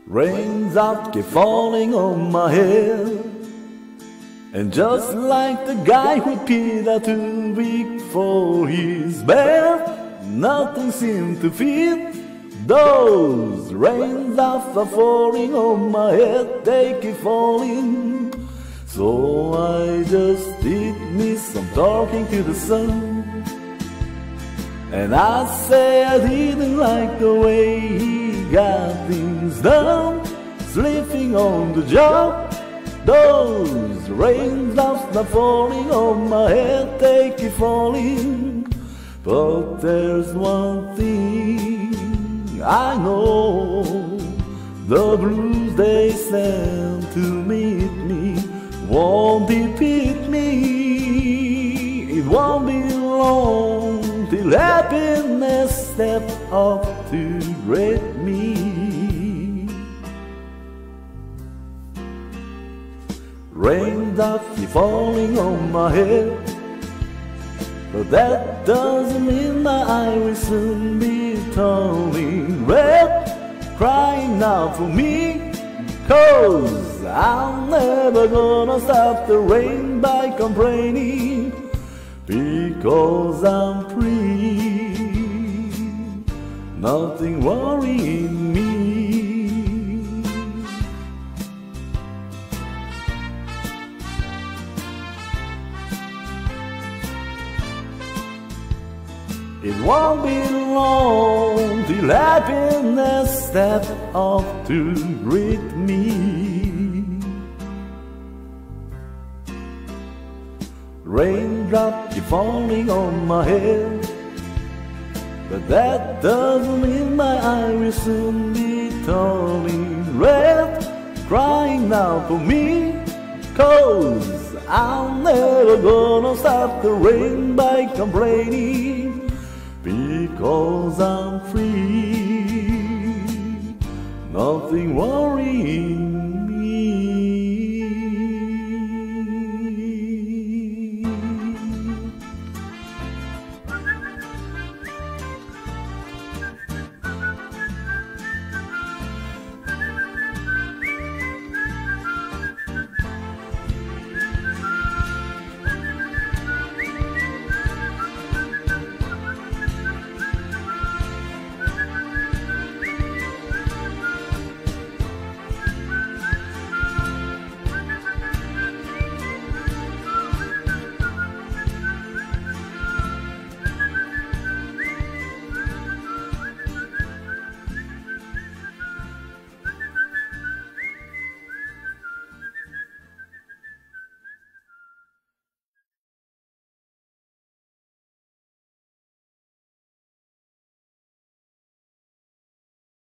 Raindrops keep falling on my head, and just like the guy who peed out too weak for his bed, nothing seemed to fit. Those raindrops are falling on my head, they keep falling. So I just did me some talking to the sun, and I say I didn't like the way he got things done, sleeping on the job. Those raindrops are falling on my head, they keep falling. But there's one thing I know, the blues they send to meet me won't defeat me. It won't be long till happiness steps up to greet me. Raindrops keep falling on my head, but that doesn't mean my eye will soon be turning red, crying out for me. 'Cause I'm never gonna stop the rain by complaining, because I'm free, nothing worrying me. It won't be long till happiness steps up to greet me. Raindrops keep falling on my head, but that doesn't mean my eye will soon be turning red, crying out for me. 'Cause I'm never gonna stop the rain by complaining, because I'm free, nothing worrying